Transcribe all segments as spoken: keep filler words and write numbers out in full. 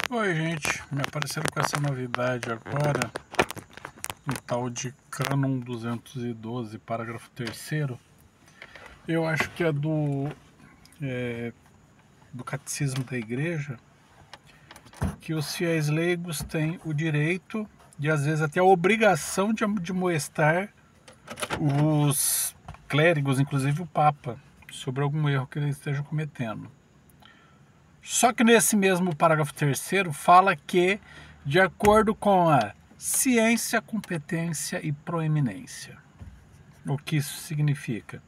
Oi, gente, me apareceram com essa novidade agora, um tal de Cânon duzentos e doze, parágrafo terceiro. Eu acho que é do, é, do Catecismo da Igreja, que os fiéis leigos têm o direito e às vezes até a obrigação de, de molestar os clérigos, inclusive o Papa, sobre algum erro que eles estejam cometendo. Só que nesse mesmo parágrafo terceiro fala que, de acordo com a ciência, competência e proeminência. O que isso significa?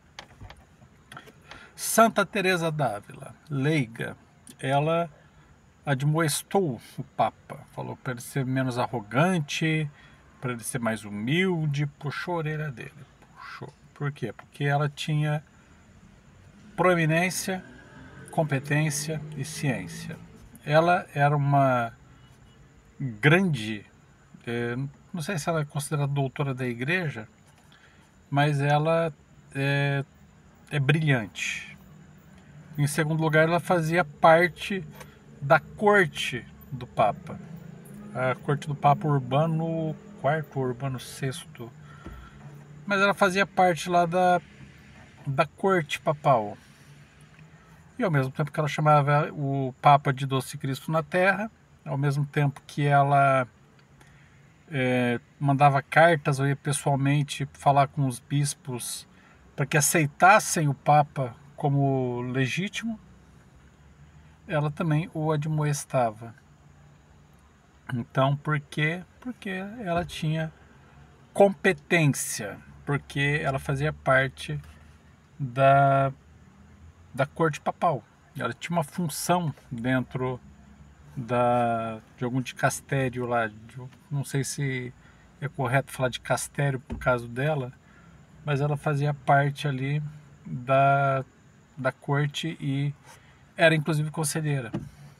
Santa Teresa d'Ávila, leiga, ela admoestou o Papa, falou para ele ser menos arrogante, para ele ser mais humilde, puxou a orelha dele. Puxou. Por quê? Porque ela tinha proeminência, competência e ciência. Ela era uma grande, é, não sei se ela é considerada doutora da igreja, mas ela é, é brilhante. Em segundo lugar, ela fazia parte da corte do Papa, a corte do Papa Urbano quarto, Urbano sexto, mas ela fazia parte lá da, da corte papal. E ao mesmo tempo que ela chamava o Papa de Doce Cristo na Terra, ao mesmo tempo que ela é, mandava cartas ou ia pessoalmente falar com os bispos para que aceitassem o Papa como legítimo, ela também o admoestava. Então, por quê? Porque ela tinha competência, porque ela fazia parte da da corte papal. Ela tinha uma função dentro da, de algum dicastério lá, de, não sei se é correto falar de castério por causa dela, mas ela fazia parte ali da, da corte e era inclusive conselheira.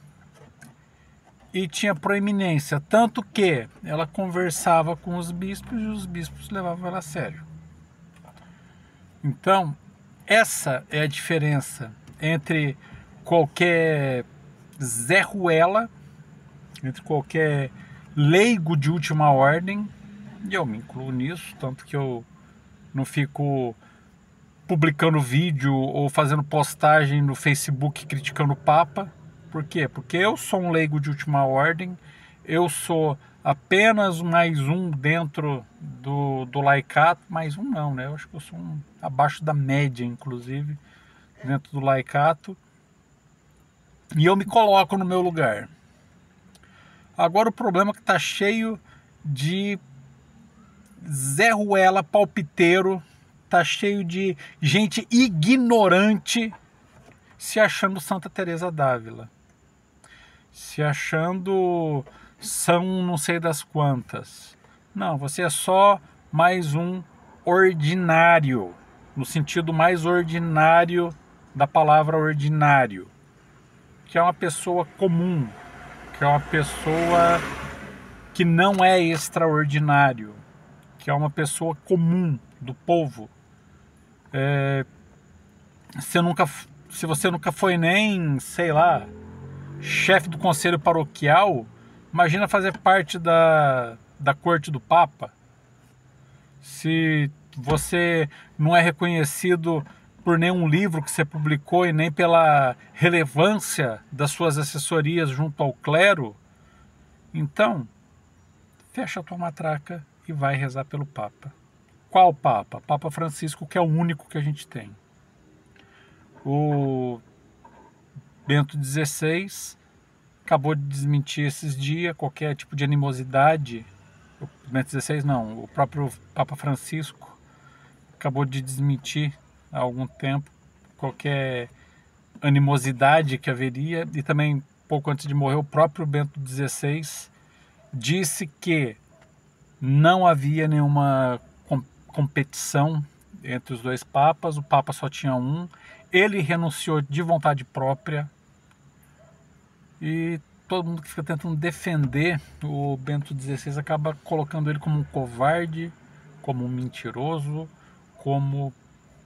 E tinha proeminência, tanto que ela conversava com os bispos e os bispos levavam ela a sério. Então, essa é a diferença entre qualquer Zé Ruela, entre qualquer leigo de última ordem, e eu me incluo nisso, tanto que eu não fico publicando vídeo ou fazendo postagem no Facebook criticando o Papa. Por quê? Porque eu sou um leigo de última ordem, eu sou apenas mais um dentro do, do laicato, mais um não, né? Eu acho que eu sou um abaixo da média, inclusive, dentro do laicato, e eu me coloco no meu lugar. Agora o problema é que tá cheio de Zé Ruela palpiteiro, tá cheio de gente ignorante se achando Santa Teresa d'Ávila, se achando São não sei das quantas. Não, você é só mais um ordinário, no sentido mais ordinário da palavra ordinário, que é uma pessoa comum, que é uma pessoa que não é extraordinário, que é uma pessoa comum do povo. É, você nunca, se você nunca foi nem, sei lá, chefe do conselho paroquial, imagina fazer parte da, da corte do Papa. Se você não é reconhecido por nenhum livro que você publicou e nem pela relevância das suas assessorias junto ao clero, então fecha a tua matraca e vai rezar pelo Papa. Qual Papa? Papa Francisco, que é o único que a gente tem. O Bento dezesseis acabou de desmentir esses dias qualquer tipo de animosidade. O Bento dezesseis não, o próprio Papa Francisco acabou de desmentir há algum tempo qualquer animosidade que haveria, e também pouco antes de morrer o próprio Bento dezesseis disse que não havia nenhuma com competição entre os dois papas, o Papa só tinha um, ele renunciou de vontade própria, e todo mundo que fica tentando defender o Bento dezesseis acaba colocando ele como um covarde, como um mentiroso, como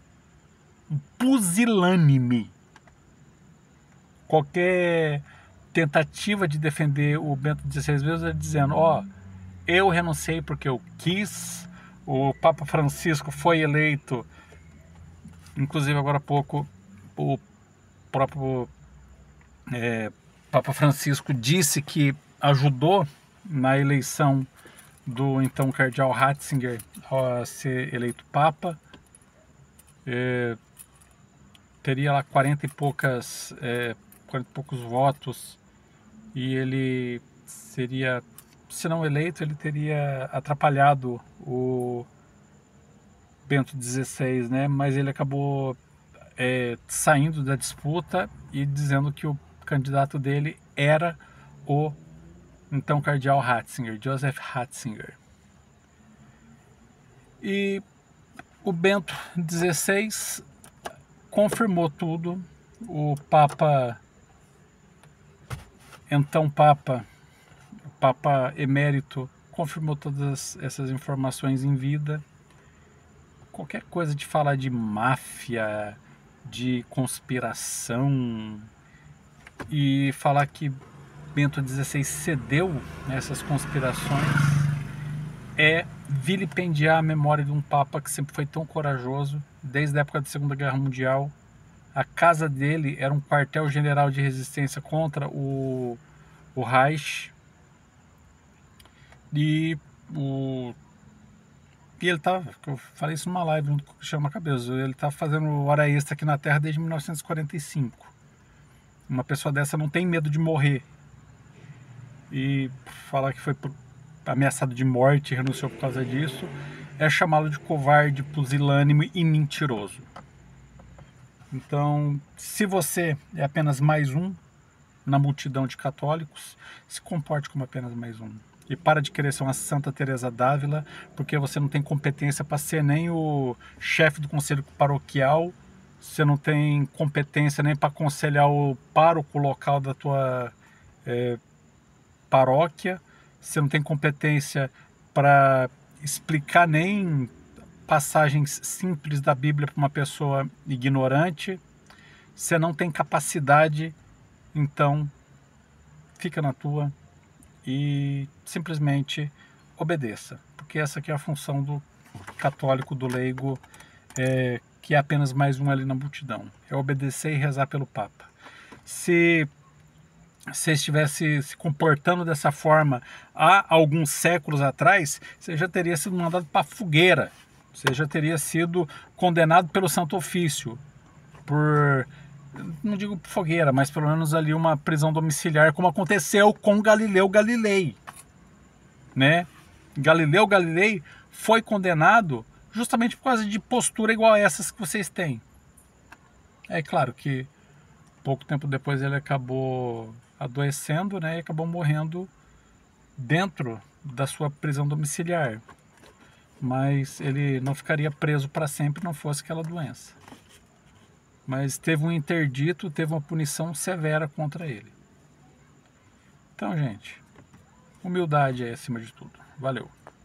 um pusilânime. Qualquer tentativa de defender o Bento dezesseis vezes, dizendo, ó, oh, eu renunciei porque eu quis, o Papa Francisco foi eleito, inclusive agora há pouco o próprio é, Papa Francisco disse que ajudou na eleição do então cardeal Ratzinger a ser eleito Papa. É, teria lá quarenta e poucas, é, quarenta e poucos votos, e ele seria, se não eleito, ele teria atrapalhado o Bento dezesseis, né? Mas ele acabou é, saindo da disputa e dizendo que o candidato dele era o então cardeal Ratzinger, Joseph Ratzinger. E o Bento dezesseis confirmou tudo. O Papa, então Papa, o Papa emérito, confirmou todas essas informações em vida. Qualquer coisa de falar de máfia, de conspiração e falar que Bento dezesseis cedeu nessas conspirações é vilipendiar a memória de um Papa que sempre foi tão corajoso. Desde a época da Segunda Guerra Mundial, a casa dele era um quartel-general de resistência contra o, o Reich. E, o, e ele estava, eu falei isso numa live junto com o Cristiano Macabeuso, ele está fazendo hora extra aqui na Terra desde mil novecentos e quarenta e cinco. Uma pessoa dessa não tem medo de morrer. E falar que foi por, ameaçado de morte e renunciou por causa disso é chamá-lo de covarde, pusilânime e mentiroso. Então, se você é apenas mais um na multidão de católicos, se comporte como apenas mais um. E para de querer ser uma Santa Teresa d'Ávila, porque você não tem competência para ser nem o chefe do conselho paroquial, você não tem competência nem para aconselhar o pároco local da tua é, paróquia, você não tem competência para explicar nem passagens simples da Bíblia para uma pessoa ignorante, você não tem capacidade, então fica na tua e simplesmente obedeça, porque essa aqui é a função do católico, do leigo, é, que é apenas mais um ali na multidão, é obedecer e rezar pelo Papa. Se você estivesse se comportando dessa forma há alguns séculos atrás, você já teria sido mandado para a fogueira, você já teria sido condenado pelo Santo Ofício, por, não digo fogueira, mas pelo menos ali uma prisão domiciliar, como aconteceu com Galileu Galilei, né? Galileu Galilei foi condenado justamente por causa de postura igual a essas que vocês têm. É claro que pouco tempo depois ele acabou adoecendo, né, e acabou morrendo dentro da sua prisão domiciliar. Mas ele não ficaria preso para sempre não fosse aquela doença. Mas teve um interdito, teve uma punição severa contra ele. Então, gente, humildade é acima de tudo. Valeu.